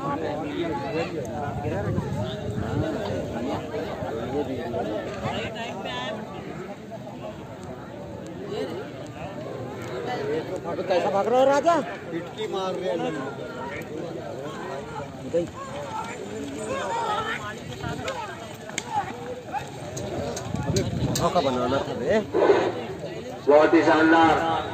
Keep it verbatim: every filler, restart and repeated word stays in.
कैसा भाग रहा है राजा? पिटकी मार रहे हैं। अबे का बनाना था बे। बहुत ही शानदार